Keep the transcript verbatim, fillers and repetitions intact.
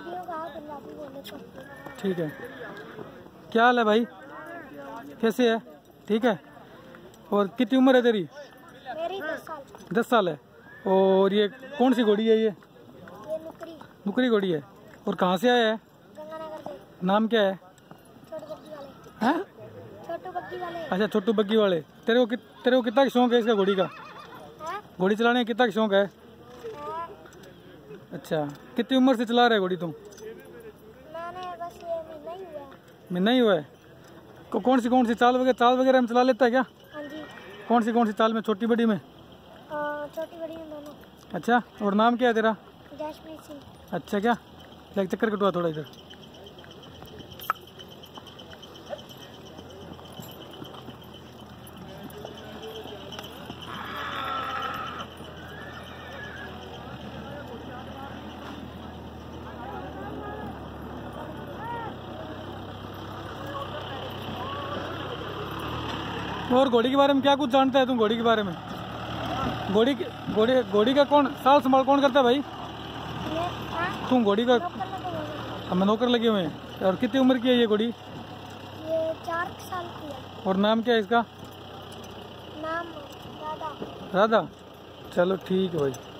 ठीक है। क्या हाल है भाई, कैसे है? ठीक है। और कितनी उम्र है तेरी? मेरी दस साल। दस साल है। और ये कौन सी घोड़ी है? ये ये नुकरी नुकरी घोड़ी है। और कहाँ से आया है? गंगानगर से। नाम क्या है? छोटू बग्गी वाले। हैं? छोटू बग्गी वाले। अच्छा, छोटू बग्गी वाले। तेरे को तेरे को कितना शौक है इसका घोड़ी का? है? घोड़ी चलाने का कितना शौक है? है? अच्छा, कितनी उम्र से चला रहा है घोड़ी तुम? मैंने बस ये महीना ही हुआ है। मैं नहीं हुआ है। को, कौन सी कौन सी चाल वगैरह चाल वगैरह में चला लेता है क्या? हाँ जी। कौन सी कौन सी चाल में? छोटी बड़ी में? आ, छोटी बड़ी में दोनों। अच्छा, और नाम क्या है तेरा? जैसप्रीत सिंह। अच्छा, क्या लेग चक्कर कटवा थोड़ा इधर। और घोड़ी के बारे में क्या कुछ जानता है तुम? घोड़ी के बारे में, घोड़ी घोड़ी घोड़ी का कौन साल संभाल कौन करता है भाई? ये तुम घोड़ी का? नौकर लगे हुए हैं। हम नौकर लगे हुए हैं। और कितनी उम्र की है ये घोड़ी? ये चार साल की है। और नाम क्या है इसका? नाम राधा। राधा। चलो ठीक है भाई।